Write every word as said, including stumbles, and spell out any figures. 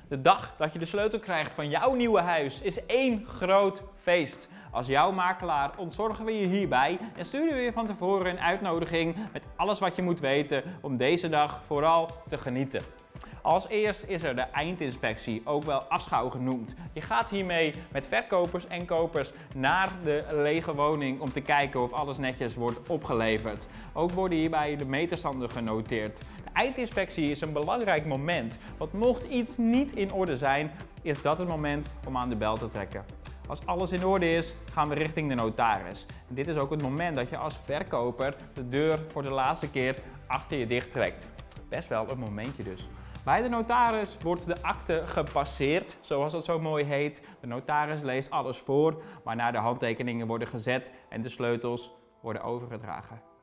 De dag dat je de sleutel krijgt van jouw nieuwe huis is één groot feest. Als jouw makelaar ontzorgen we je hierbij en sturen we je van tevoren een uitnodiging met alles wat je moet weten om deze dag vooral te genieten. Als eerst is er de eindinspectie, ook wel afschouw genoemd. Je gaat hiermee met verkopers en kopers naar de lege woning om te kijken of alles netjes wordt opgeleverd. Ook worden hierbij de meterstanden genoteerd. De eindinspectie is een belangrijk moment, want mocht iets niet in orde zijn, is dat het moment om aan de bel te trekken. Als alles in orde is, gaan we richting de notaris. En dit is ook het moment dat je als verkoper de deur voor de laatste keer achter je dicht trekt. Best wel een momentje dus. Bij de notaris wordt de akte gepasseerd, zoals dat zo mooi heet. De notaris leest alles voor, waarna de handtekeningen worden gezet en de sleutels worden overgedragen.